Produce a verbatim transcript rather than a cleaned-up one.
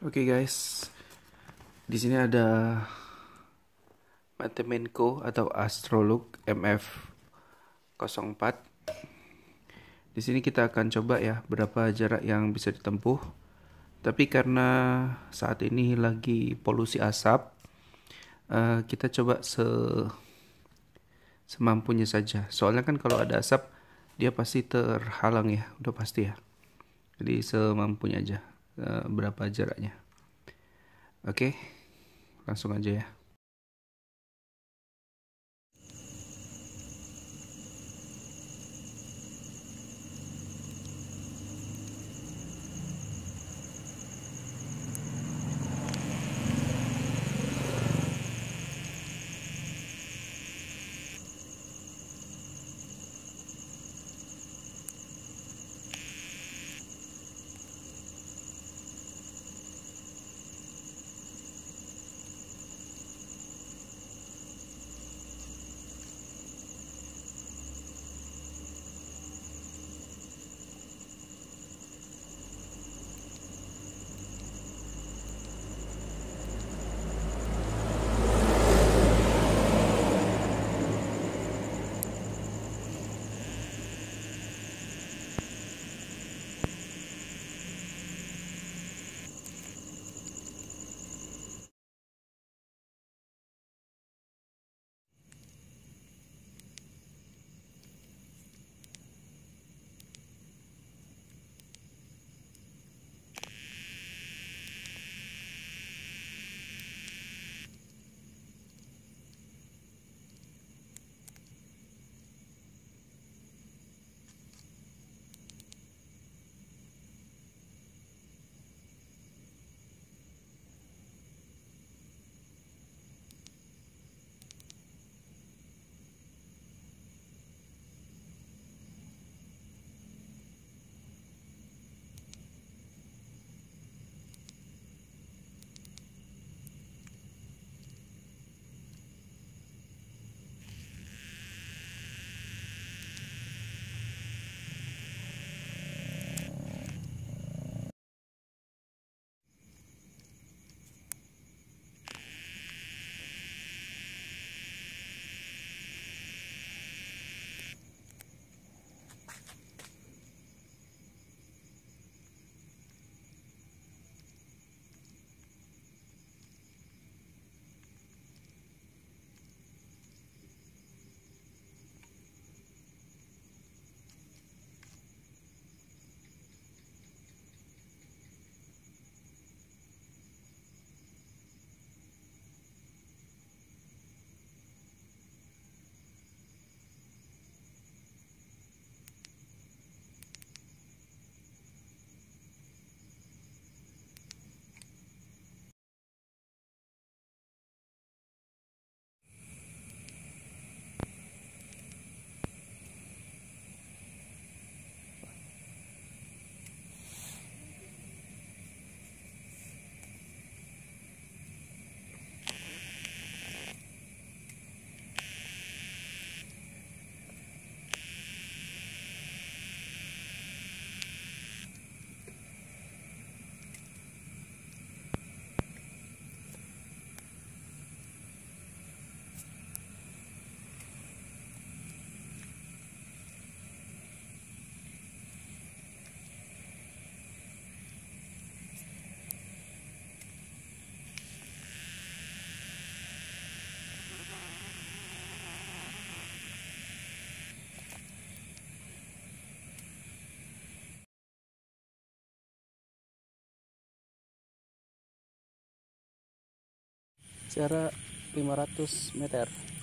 Oke guys, di sini ada Matemenko atau Astrolog M F nol empat. Di sini kita akan coba ya berapa jarak yang bisa ditempuh. Tapi karena saat ini lagi polusi asap, eh, kita coba se semampunya saja. Soalnya kan kalau ada asap dia pasti terhalang ya, udah pasti ya. Jadi semampunya aja eh, berapa jaraknya. Oke, langsung aja ya. Jarak lima ratus meter.